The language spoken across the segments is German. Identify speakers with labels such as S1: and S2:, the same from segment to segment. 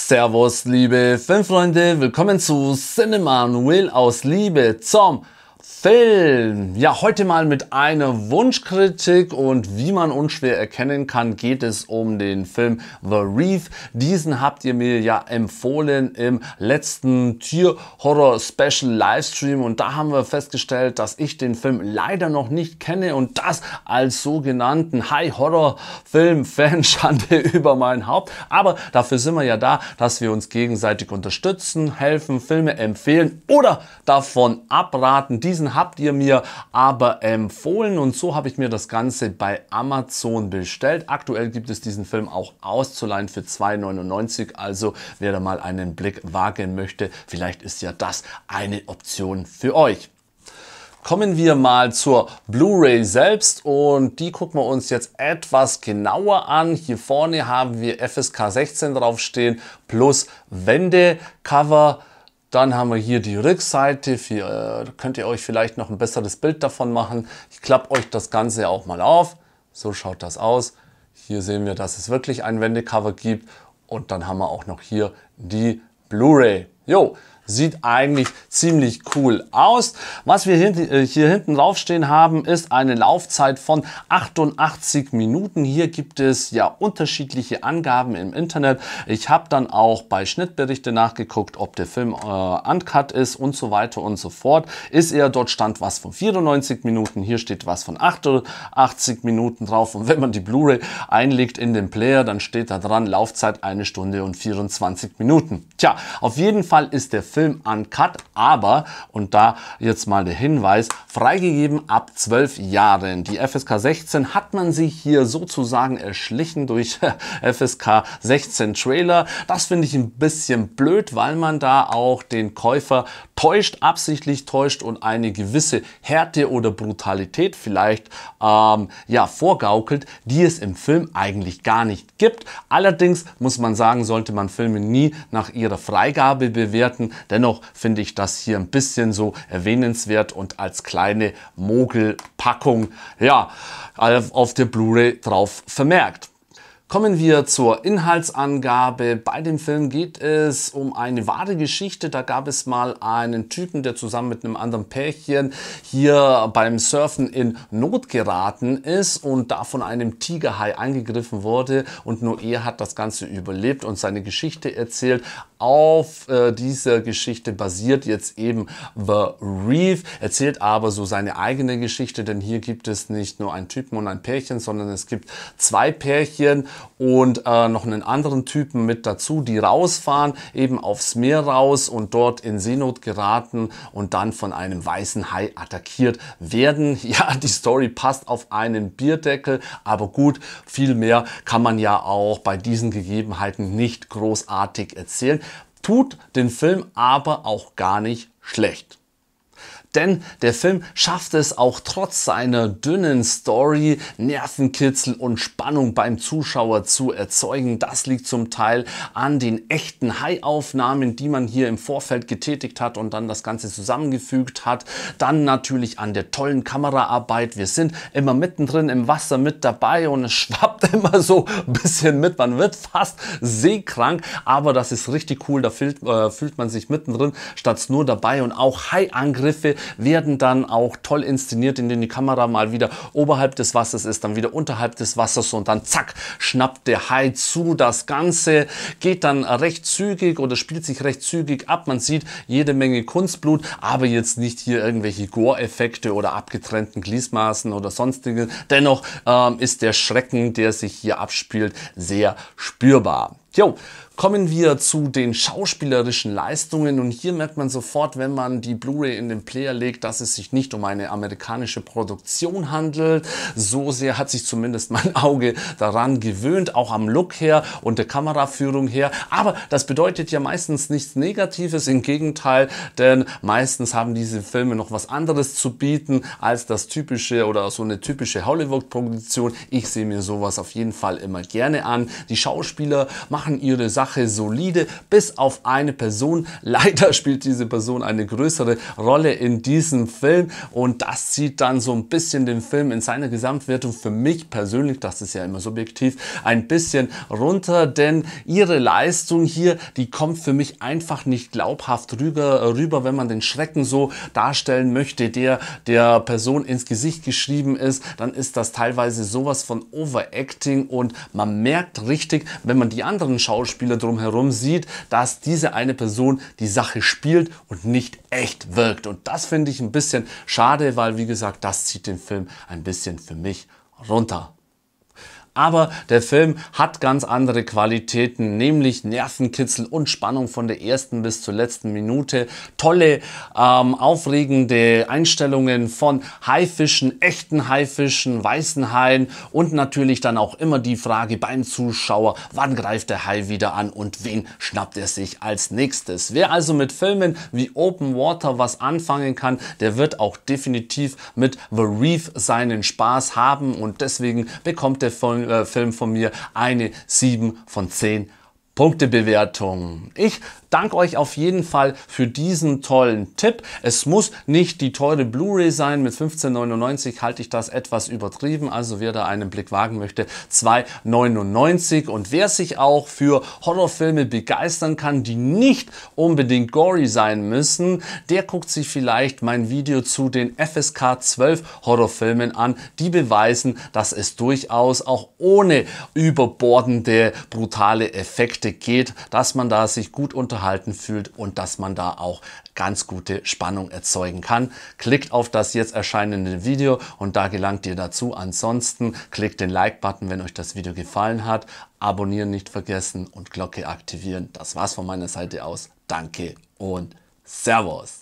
S1: Servus, liebe Filmfreunde, willkommen zu Cinema Will aus Liebe zum Film. Ja, heute mal mit einer Wunschkritik und wie man unschwer erkennen kann, geht es um den Film The Reef. Diesen habt ihr mir ja empfohlen im letzten Tier-Horror-Special Livestream und da haben wir festgestellt, dass ich den Film leider noch nicht kenne und das als sogenannten High-Horror-Film, Fanschande über mein Haupt. Aber dafür sind wir ja da, dass wir uns gegenseitig unterstützen, helfen, Filme empfehlen oder davon abraten. Diesen habt ihr mir aber empfohlen und so habe ich mir das Ganze bei Amazon bestellt. Aktuell gibt es diesen Film auch auszuleihen für 2,99 €. Also wer da mal einen Blick wagen möchte, vielleicht ist ja das eine Option für euch. Kommen wir mal zur Blu-ray selbst und die gucken wir uns jetzt etwas genauer an. Hier vorne haben wir FSK 16 draufstehen plus Wendecover. Dann haben wir hier die Rückseite, könnt ihr euch vielleicht noch ein besseres Bild davon machen. Ich klappe euch das Ganze auch mal auf. So schaut das aus. Hier sehen wir, dass es wirklich ein Wendecover gibt. Und dann haben wir auch noch hier die Blu-ray. Jo, sieht eigentlich ziemlich cool aus. Was wir hier hinten draufstehen haben, ist eine Laufzeit von 88 Minuten. Hier gibt es ja unterschiedliche Angaben im Internet. Ich habe dann auch bei Schnittberichte nachgeguckt, ob der Film uncut ist und so weiter und so fort. Ist er, dort stand was von 94 Minuten, hier steht was von 88 Minuten drauf. Und wenn man die Blu-ray einlegt in den Player, dann steht da dran, Laufzeit 1 Stunde und 24 Minuten. Tja, auf jeden Fall ist der Film uncut, aber, und da jetzt mal der Hinweis, freigegeben ab 12 Jahren. Die FSK 16 hat man sich hier sozusagen erschlichen durch FSK 16 Trailer. Das finde ich ein bisschen blöd, weil man da auch den Käufer täuscht, absichtlich täuscht und eine gewisse Härte oder Brutalität vielleicht ja, vorgaukelt, die es im Film eigentlich gar nicht gibt. Allerdings muss man sagen, sollte man Filme nie nach ihrer Freigabe bewerten. Dennoch finde ich das hier ein bisschen so erwähnenswert und als kleine Mogelpackung ja, auf der Blu-ray drauf vermerkt. Kommen wir zur Inhaltsangabe. Bei dem Film geht es um eine wahre Geschichte. Da gab es mal einen Typen, der zusammen mit einem anderen Pärchen hier beim Surfen in Not geraten ist und da von einem Tigerhai angegriffen wurde. Und nur er hat das Ganze überlebt und seine Geschichte erzählt. Auf dieser Geschichte basiert jetzt eben The Reef, erzählt aber so seine eigene Geschichte, denn hier gibt es nicht nur einen Typen und ein Pärchen, sondern es gibt zwei Pärchen und noch einen anderen Typen mit dazu, die rausfahren, eben aufs Meer raus und dort in Seenot geraten und dann von einem weißen Hai attackiert werden. Ja, die Story passt auf einen Bierdeckel, aber gut, viel mehr kann man ja auch bei diesen Gegebenheiten nicht großartig erzählen. Tut den Film aber auch gar nicht schlecht. Denn der Film schafft es auch trotz seiner dünnen Story, Nervenkitzel und Spannung beim Zuschauer zu erzeugen. Das liegt zum Teil an den echten Hai-Aufnahmen, die man hier im Vorfeld getätigt hat und dann das Ganze zusammengefügt hat. Dann natürlich an der tollen Kameraarbeit. Wir sind immer mittendrin im Wasser mit dabei und es schwappt immer so ein bisschen mit. Man wird fast seekrank, aber das ist richtig cool. Da fühlt man sich mittendrin statt nur dabei und auch Hai-Angriffe werden dann auch toll inszeniert, indem die Kamera mal wieder oberhalb des Wassers ist, dann wieder unterhalb des Wassers und dann zack, schnappt der Hai zu. Das Ganze geht dann recht zügig oder spielt sich recht zügig ab. Man sieht jede Menge Kunstblut, aber jetzt nicht hier irgendwelche Gore-Effekte oder abgetrennten Gliedmaßen oder sonstiges. Dennoch ist der Schrecken, der sich hier abspielt, sehr spürbar. Jo, kommen wir zu den schauspielerischen Leistungen und hier merkt man sofort, wenn man die Blu-ray in den Player legt, dass es sich nicht um eine amerikanische Produktion handelt. So sehr hat sich zumindest mein Auge daran gewöhnt, auch am Look her und der Kameraführung her. Aber das bedeutet ja meistens nichts Negatives, im Gegenteil, denn meistens haben diese Filme noch was anderes zu bieten als das typische oder so eine typische Hollywood-Produktion. Ich sehe mir sowas auf jeden Fall immer gerne an. Die Schauspieler machen ihre Sache Sache solide, bis auf eine Person. Leider spielt diese Person eine größere Rolle in diesem Film und das zieht dann so ein bisschen den Film in seiner Gesamtwertung für mich persönlich, das ist ja immer subjektiv, ein bisschen runter, denn ihre Leistung hier, die kommt für mich einfach nicht glaubhaft rüber, wenn man den Schrecken so darstellen möchte, der Person ins Gesicht geschrieben ist, dann ist das teilweise sowas von Overacting und man merkt richtig, wenn man die anderen Schauspieler drumherum sieht, dass diese eine Person die Sache spielt und nicht echt wirkt. Und das finde ich ein bisschen schade, weil wie gesagt, das zieht den Film ein bisschen für mich runter. Aber der Film hat ganz andere Qualitäten, nämlich Nervenkitzel und Spannung von der ersten bis zur letzten Minute. Tolle, aufregende Einstellungen von Haifischen, echten Haifischen, weißen Haien und natürlich dann auch immer die Frage beim Zuschauer, wann greift der Hai wieder an und wen schnappt er sich als nächstes. Wer also mit Filmen wie Open Water was anfangen kann, der wird auch definitiv mit The Reef seinen Spaß haben und deswegen bekommt der Film von mir eine 7 von 10 Punktebewertung. Ich danke euch auf jeden Fall für diesen tollen Tipp. Es muss nicht die teure Blu-ray sein. Mit 15,99 halte ich das etwas übertrieben. Also wer da einen Blick wagen möchte, 2,99. Und wer sich auch für Horrorfilme begeistern kann, die nicht unbedingt gory sein müssen, der guckt sich vielleicht mein Video zu den FSK 12 Horrorfilmen an. Die beweisen, dass es durchaus auch ohne überbordende, brutale Effekte geht, dass man da sich gut unterhalten fühlt und dass man da auch ganz gute Spannung erzeugen kann. Klickt auf das jetzt erscheinende Video und da gelangt ihr dazu. Ansonsten klickt den Like-Button, wenn euch das Video gefallen hat. Abonnieren nicht vergessen und Glocke aktivieren. Das war's von meiner Seite aus. Danke und Servus.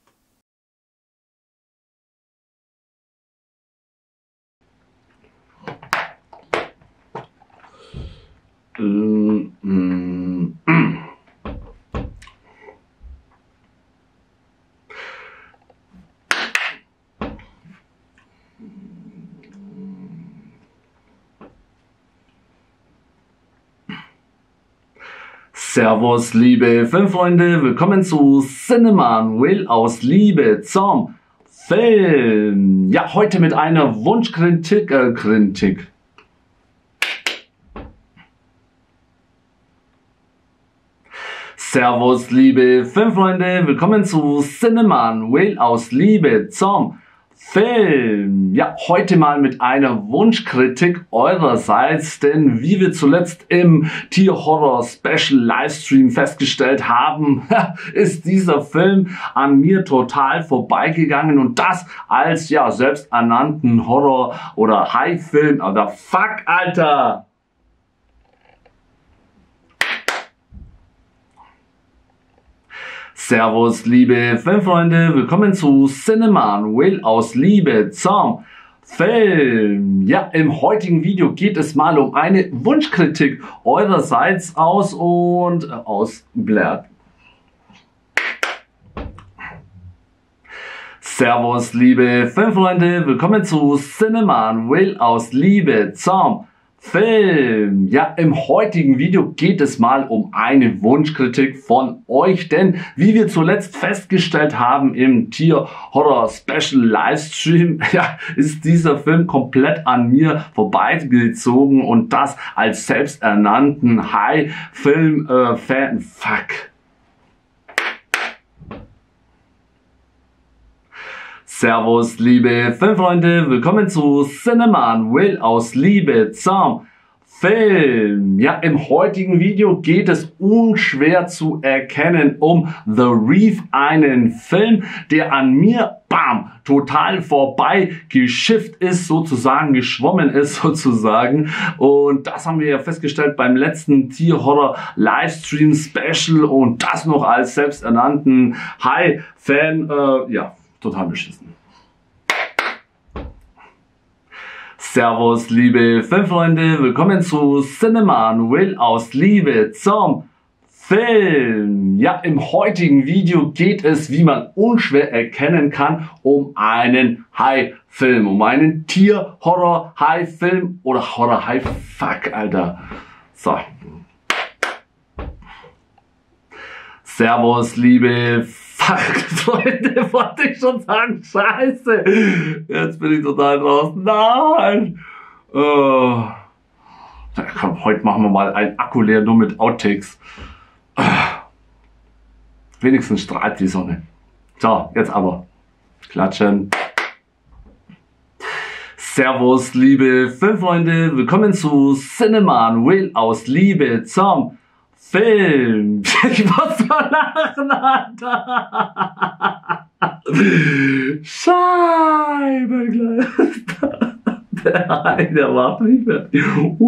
S1: Servus, liebe Filmfreunde, willkommen zu Cinemanuel aus Liebe zum Film. Ja, heute mit einer Wunschkritik, Servus, liebe Filmfreunde, willkommen zu Cinemanuel aus Liebe zum Film. Ja, heute mal mit einer Wunschkritik eurerseits, denn wie wir zuletzt im Tier-Horror Special Livestream festgestellt haben, ist dieser Film an mir total vorbeigegangen und das als ja selbsternannten Horror- oder High-Film. Aber fuck, Alter! Servus, liebe Filmfreunde, willkommen zu Cinemanuel aus Liebe zum Film. Ja, im heutigen Video geht es mal um eine Wunschkritik eurerseits aus und ausblärt. Servus, liebe Filmfreunde, willkommen zu Cinemanuel aus Liebe zum Film. Ja, im heutigen Video geht es mal um eine Wunschkritik von euch, denn wie wir zuletzt festgestellt haben im Tier Horror Special Livestream, ja, ist dieser Film komplett an mir vorbeigezogen und das als selbsternannten High-Film-Fan. Fuck. Servus, liebe Filmfreunde, willkommen zu Cinemanuel aus Liebe zum Film. Ja, im heutigen Video geht es unschwer zu erkennen um The Reef, einen Film, der an mir, bam, total vorbei geschifft ist, sozusagen, geschwommen ist, sozusagen. Und das haben wir ja festgestellt beim letzten Tier-Horror Livestream Special und das noch als selbsternannten High-Fan, ja, total beschissen. Servus, liebe Filmfreunde, willkommen zu Cinemanuel aus Liebe zum Film. Ja, im heutigen Video geht es, wie man unschwer erkennen kann, um einen High-Film, um einen Tier-Horror-High-Film oder Horror-High-Fuck, Alter. So. Servus, liebe Fachfreunde, wollte ich schon sagen, scheiße, jetzt bin ich total draußen, nein. Komm, heute machen wir mal ein Akku leer, nur mit Outtakes. Wenigstens strahlt die Sonne. So, jetzt aber klatschen. Servus, liebe Filmfreunde, willkommen zu Cinema Will aus Liebe zum Film. Ich muss so lachen, Alter. Scheibengleister. Der macht mich fertig.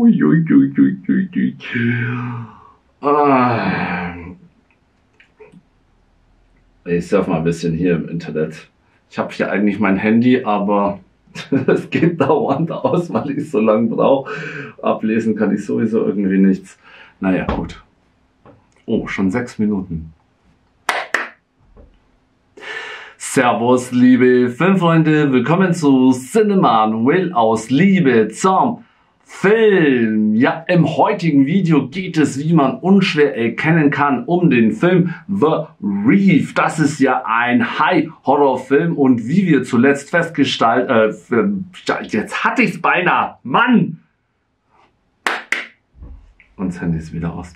S1: Ich surfe mal ein bisschen hier im Internet. Ich habe hier eigentlich mein Handy, aber es geht dauernd aus, weil ich so lange brauche. Ablesen kann ich sowieso irgendwie nichts. Naja, gut. Oh, schon 6 Minuten. Servus, liebe Filmfreunde, willkommen zu Cinema Will aus Liebe zum Film. Ja, im heutigen Video geht es, wie man unschwer erkennen kann, um den Film The Reef. Das ist ja ein High-Horror-Film und wie wir zuletzt festgestellt, jetzt hatte ich es beinahe, Mann! Und das Handy ist wieder aus.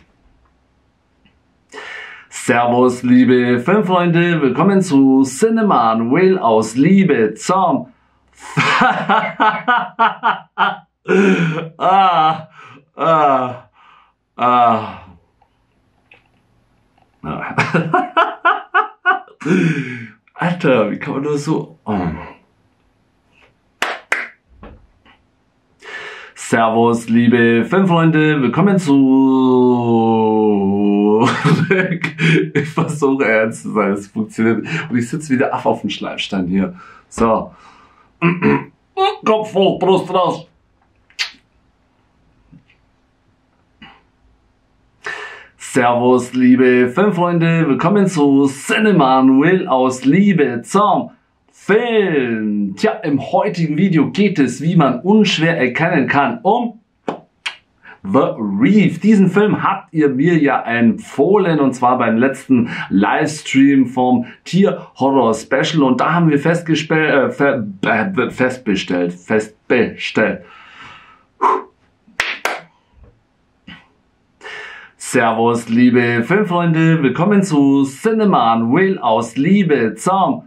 S1: Servus, liebe Filmfreunde, willkommen zu Cinema Will aus Liebe zum Alter, wie kann man nur so... Servus, liebe Filmfreunde, willkommen zu... Ich versuche ernst zu sein, es funktioniert. Und ich sitze wieder auf dem Schleifstein hier. So. Kopf hoch, Brust raus. Servus, liebe Filmfreunde, willkommen zu Cinema Will aus Liebe zum Film. Tja, im heutigen Video geht es, wie man unschwer erkennen kann, um The Reef. Diesen Film habt ihr mir ja empfohlen und zwar beim letzten Livestream vom Tier-Horror Special und da haben wir festbestellt. Servus, liebe Filmfreunde, willkommen zu Cinema Will aus Liebe zum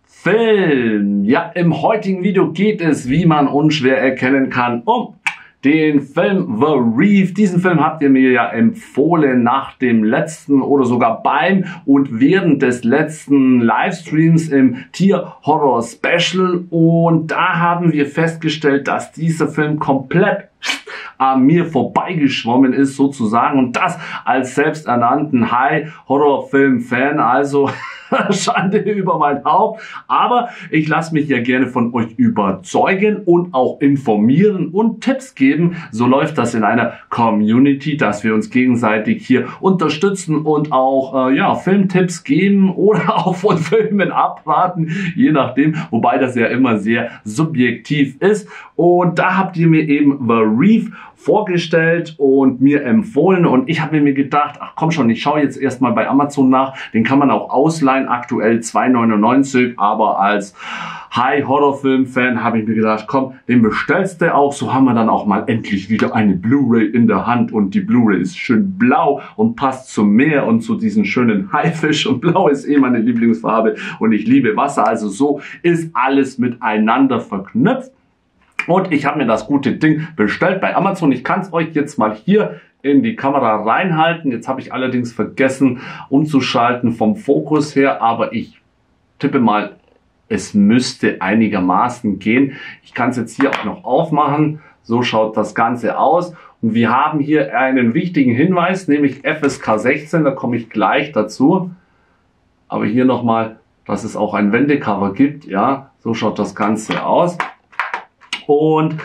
S1: Film. Ja, im heutigen Video geht es, wie man unschwer erkennen kann, um den Film The Reef. Diesen Film habt ihr mir ja empfohlen nach dem letzten oder sogar beim und während des letzten Livestreams im Tier-Horror Special und da haben wir festgestellt, dass dieser Film komplett an mir vorbeigeschwommen ist sozusagen und das als selbsternannten High-Horror-Film-Fan, also Schande über mein Haupt, aber ich lasse mich ja gerne von euch überzeugen und auch informieren und Tipps geben. So läuft das in einer Community, dass wir uns gegenseitig hier unterstützen und auch ja, Filmtipps geben oder auch von Filmen abraten, je nachdem, wobei das ja immer sehr subjektiv ist. Und da habt ihr mir eben The Reef vorgestellt und mir empfohlen und ich habe mir gedacht, ach komm schon, ich schaue jetzt erstmal bei Amazon nach, den kann man auch ausleihen, aktuell 2,99, aber als High-Horror-Film-Fan habe ich mir gedacht, komm, den bestellst du auch, so haben wir dann auch mal endlich wieder eine Blu-ray in der Hand und die Blu-ray ist schön blau und passt zum Meer und zu diesen schönen Haifisch und blau ist eh meine Lieblingsfarbe und ich liebe Wasser, also so ist alles miteinander verknüpft. Und ich habe mir das gute Ding bestellt bei Amazon. Ich kann es euch jetzt mal hier in die Kamera reinhalten. Jetzt habe ich allerdings vergessen umzuschalten vom Fokus her. Aber ich tippe mal, es müsste einigermaßen gehen. Ich kann es jetzt hier auch noch aufmachen. So schaut das Ganze aus. Und wir haben hier einen wichtigen Hinweis, nämlich FSK 16. Da komme ich gleich dazu. Aber hier nochmal, dass es auch ein Wendecover gibt. Ja, so schaut das Ganze aus. Und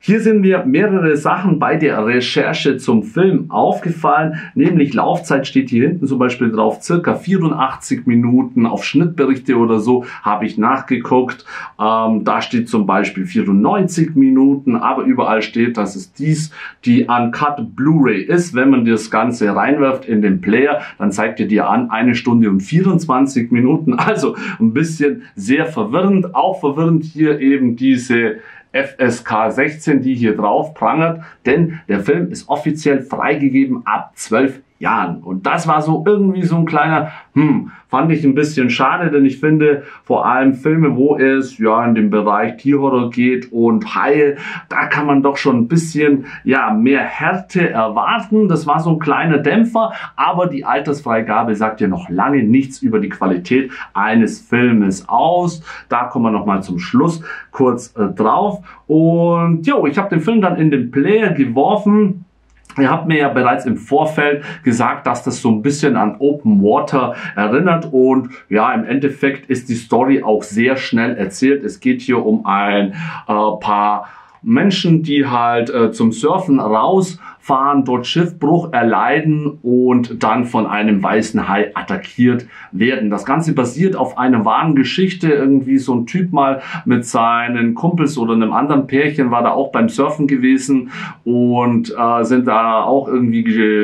S1: Hier sind mir mehrere Sachen bei der Recherche zum Film aufgefallen, nämlich Laufzeit steht hier hinten zum Beispiel drauf, circa 84 Minuten, auf Schnittberichte oder so habe ich nachgeguckt, da steht zum Beispiel 94 Minuten, aber überall steht, dass es die Uncut Blu-ray ist. Wenn man das Ganze reinwirft in den Player, dann zeigt er dir an 1 Stunde und 24 Minuten, also ein bisschen sehr verwirrend, auch verwirrend hier eben diese FSK 16, die hier drauf prangert, denn der Film ist offiziell freigegeben ab 12 Jahren. Und das war so irgendwie so ein kleiner, fand ich ein bisschen schade, denn ich finde vor allem Filme, wo es ja in den Bereich Tierhorror geht und Haie, da kann man doch schon ein bisschen mehr Härte erwarten. Das war so ein kleiner Dämpfer, aber die Altersfreigabe sagt ja noch lange nichts über die Qualität eines Filmes aus. Da kommen wir nochmal zum Schluss kurz drauf. Und ich habe den Film dann in den Player geworfen. Ihr habt mir ja bereits im Vorfeld gesagt, dass das so ein bisschen an Open Water erinnert und im Endeffekt ist die Story auch sehr schnell erzählt. Es geht hier um ein paar Menschen, die halt zum Surfen rausfahren, dort Schiffbruch erleiden und dann von einem weißen Hai attackiert werden. Das Ganze basiert auf einer wahren Geschichte. Irgendwie so ein Typ mal mit seinen Kumpels oder einem anderen Pärchen war da auch beim Surfen gewesen und sind da auch irgendwie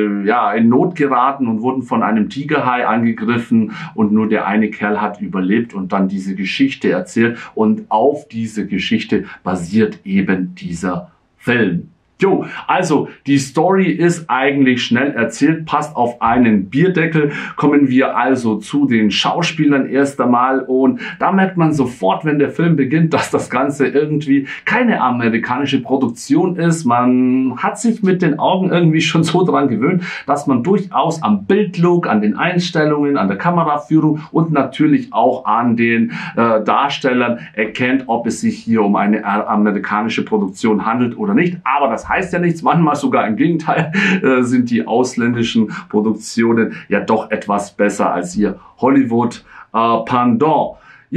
S1: in Not geraten und wurden von einem Tigerhai angegriffen und nur der eine Kerl hat überlebt und dann diese Geschichte erzählt und auf diese Geschichte basiert eben dieser Film. Also die Story ist eigentlich schnell erzählt, passt auf einen Bierdeckel. Kommen wir also zu den Schauspielern erst einmal und da merkt man sofort, wenn der Film beginnt, dass das Ganze irgendwie keine amerikanische Produktion ist. Man hat sich mit den Augen irgendwie schon so dran gewöhnt, dass man durchaus am Bildlook, an den Einstellungen, an der Kameraführung und natürlich auch an den Darstellern erkennt, ob es sich hier um eine amerikanische Produktion handelt oder nicht. Aber das heißt ja nichts, manchmal sogar im Gegenteil, sind die ausländischen Produktionen ja doch etwas besser als ihr Hollywood Pendant.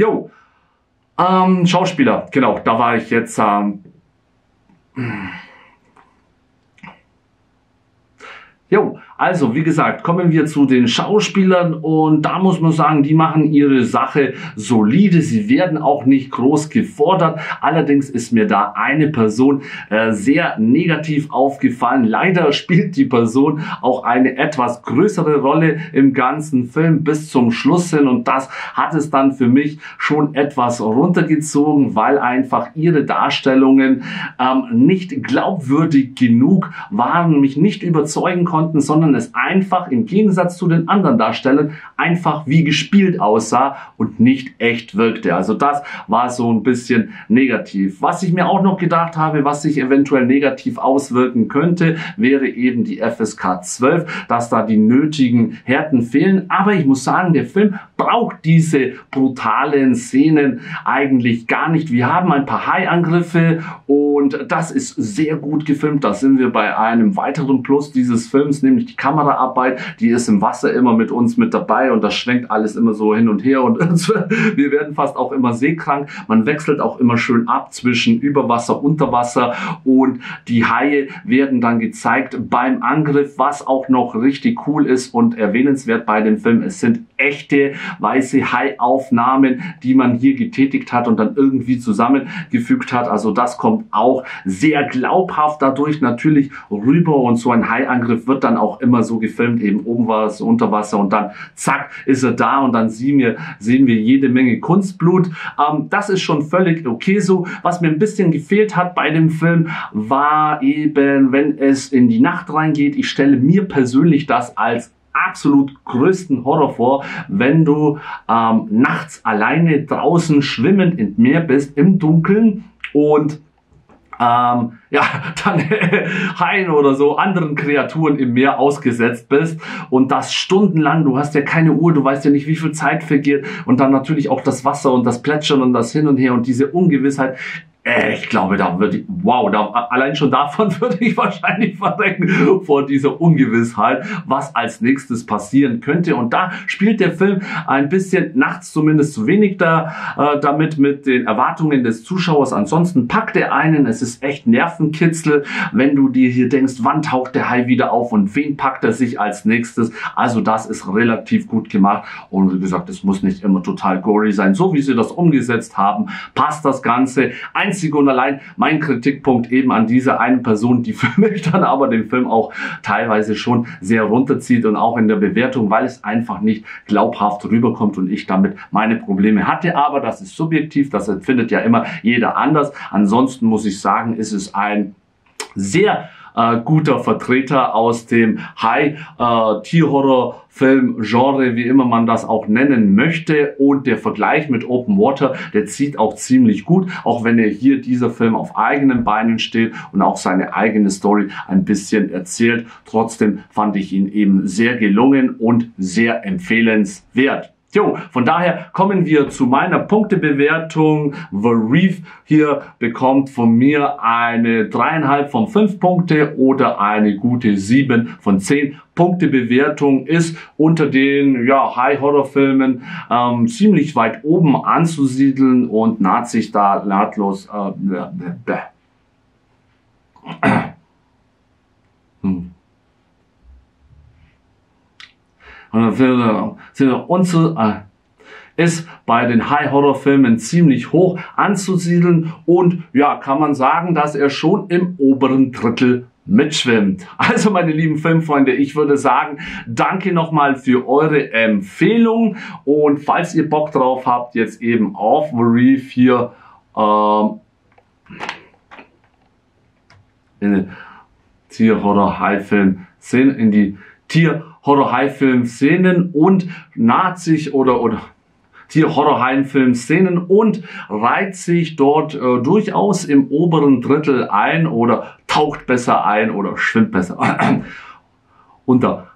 S1: Schauspieler, genau, da war ich jetzt also wie gesagt, kommen wir zu den Schauspielern und da muss man sagen, die machen ihre Sache solide. Sie werden auch nicht groß gefordert. Allerdings ist mir da eine Person sehr negativ aufgefallen. Leider spielt die Person auch eine etwas größere Rolle im ganzen Film bis zum Schluss hin und das hat es dann für mich schon etwas runtergezogen, weil einfach ihre Darstellungen nicht glaubwürdig genug waren, mich nicht überzeugen konnten, sondern es einfach im Gegensatz zu den anderen Darstellern einfach wie gespielt aussah und nicht echt wirkte. Also das war so ein bisschen negativ. Was ich mir auch noch gedacht habe, was sich eventuell negativ auswirken könnte, wäre eben die FSK 12, dass da die nötigen Härten fehlen. Aber ich muss sagen, der Film braucht diese brutalen Szenen eigentlich gar nicht. Wir haben ein paar Haiangriffe und das ist sehr gut gefilmt. Da sind wir bei einem weiteren Plus dieses Films, nämlich die Kameraarbeit, die ist im Wasser immer mit uns mit dabei und das schwenkt alles immer so hin und her und wir werden fast auch immer seekrank. Man wechselt auch immer schön ab zwischen Überwasser, Unterwasser und die Haie werden dann gezeigt beim Angriff, was auch noch richtig cool ist und erwähnenswert bei dem Film. Es sind echte weiße Haiaufnahmen, die man hier getätigt hat und dann irgendwie zusammengefügt hat. Also das kommt auch sehr glaubhaft dadurch natürlich rüber und so ein Haiangriff wird dann auch immer so gefilmt, eben oben war es unter Wasser und dann zack ist er da und dann sehen wir jede Menge Kunstblut. Das ist schon völlig okay so. Was mir ein bisschen gefehlt hat bei dem Film war eben, wenn es in die Nacht reingeht. Ich stelle mir persönlich das als absolut größten Horror vor, wenn du nachts alleine draußen schwimmend im Meer bist, im Dunkeln und dann Haien oder so anderen Kreaturen im Meer ausgesetzt bist und das stundenlang, du hast ja keine Uhr, du weißt ja nicht, wie viel Zeit vergeht und dann natürlich auch das Wasser und das Plätschern und das Hin und Her und diese Ungewissheit. Ich glaube, da würde ich, wow, allein schon davon würde ich wahrscheinlich verrecken vor dieser Ungewissheit, was als nächstes passieren könnte. Und da spielt der Film ein bisschen nachts zumindest zu wenig damit mit den Erwartungen des Zuschauers. Ansonsten packt er einen. Es ist echt Nervenkitzel, wenn du dir hier denkst, wann taucht der Hai wieder auf und wen packt er sich als nächstes. Also das ist relativ gut gemacht. Und wie gesagt, es muss nicht immer total gory sein. So wie sie das umgesetzt haben, passt das Ganze. Einzig und allein mein Kritikpunkt eben an dieser einen Person, die für mich dann aber den Film auch teilweise schon sehr runterzieht und auch in der Bewertung, weil es einfach nicht glaubhaft rüberkommt und ich damit meine Probleme hatte. Aber das ist subjektiv, das empfindet ja immer jeder anders. Ansonsten muss ich sagen, ist es ein sehr guter Vertreter aus dem High-Tierhorror-Film-Genre, wie immer man das auch nennen möchte. Und der Vergleich mit Open Water, der zieht auch ziemlich gut, auch wenn er hier dieser Film auf eigenen Beinen steht und auch seine eigene Story ein bisschen erzählt. Trotzdem fand ich ihn eben sehr gelungen und sehr empfehlenswert. Jo, von daher kommen wir zu meiner Punktebewertung. The Reef hier bekommt von mir eine 3,5 von 5 Punkte oder eine gute 7 von 10. Punktebewertung ist unter den High-Horror-Filmen ziemlich weit oben anzusiedeln und naht sich da nahtlos ist bei den High-Horror-Filmen ziemlich hoch anzusiedeln und ja, kann man sagen, dass er schon im oberen Drittel mitschwimmt. Also meine lieben Filmfreunde, ich würde sagen, danke nochmal für eure Empfehlung und falls ihr Bock drauf habt, jetzt eben auf The Reef hier in den Tier-Horror-High-Film-Szenen, in die Tier-Horror-High-Film-Szenen und naht sich oder Tier-Horror-High-Film-Szenen und reiht sich dort durchaus im oberen Drittel ein oder taucht besser ein oder schwimmt besser unter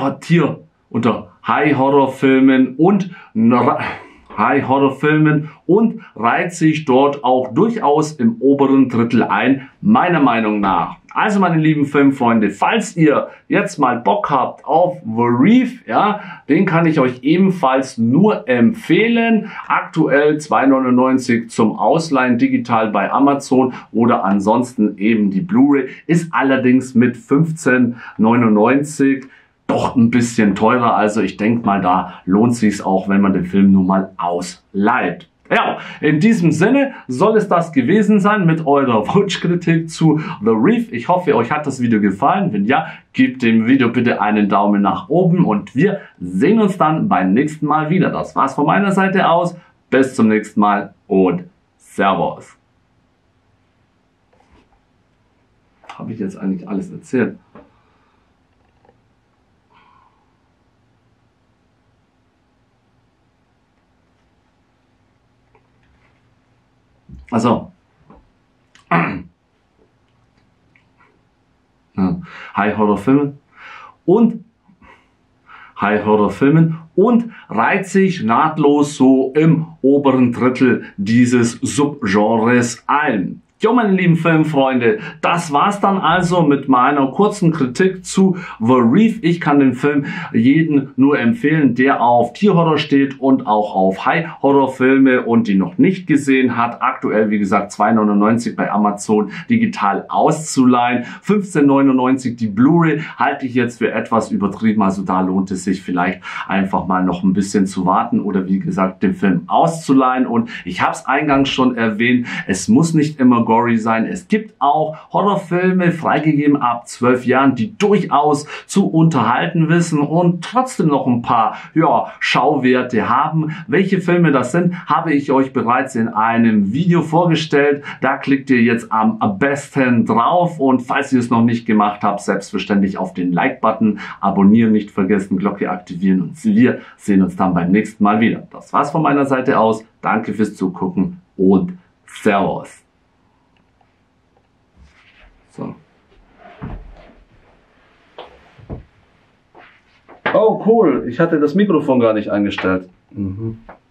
S1: High-Horror-Filmen und reiht sich dort auch durchaus im oberen Drittel ein, meiner Meinung nach. Also meine lieben Filmfreunde, falls ihr jetzt mal Bock habt auf The Reef, ja, den kann ich euch ebenfalls nur empfehlen. Aktuell 2,99 zum Ausleihen digital bei Amazon oder ansonsten eben die Blu-ray, ist allerdings mit 15,99 doch ein bisschen teurer. Also ich denke mal, da lohnt sich's auch, wenn man den Film nur mal ausleiht. Ja, in diesem Sinne soll es das gewesen sein mit eurer Wunschkritik zu The Reef. Ich hoffe, euch hat das Video gefallen. Wenn ja, gebt dem Video bitte einen Daumen nach oben und wir sehen uns dann beim nächsten Mal wieder. Das war's von meiner Seite aus. Bis zum nächsten Mal und Servus. Habe ich jetzt eigentlich alles erzählt? Also, High-Horror-Filmen und reiht sich nahtlos so im oberen Drittel dieses Subgenres ein. Jo, meine lieben Filmfreunde, das war's dann also mit meiner kurzen Kritik zu The Reef. Ich kann den Film jedem nur empfehlen, der auf Tierhorror steht und auch auf High-Horror-Filme und die noch nicht gesehen hat. Aktuell, wie gesagt, 2,99 bei Amazon digital auszuleihen. 15,99 die Blu-ray halte ich jetzt für etwas übertrieben. Also da lohnt es sich vielleicht einfach mal noch ein bisschen zu warten oder wie gesagt, den Film auszuleihen. Und ich habe es eingangs schon erwähnt, es muss nicht immer gory sein. Es gibt auch Horrorfilme, freigegeben ab 12 Jahren, die durchaus zu unterhalten wissen und trotzdem noch ein paar Schauwerte haben. Welche Filme das sind, habe ich euch bereits in einem Video vorgestellt. Da klickt ihr jetzt am besten drauf und falls ihr es noch nicht gemacht habt, selbstverständlich auf den Like-Button, abonnieren nicht vergessen, Glocke aktivieren und wir sehen uns dann beim nächsten Mal wieder. Das war's von meiner Seite aus. Danke fürs Zugucken und Servus. So. Oh cool, ich hatte das Mikrofon gar nicht eingestellt.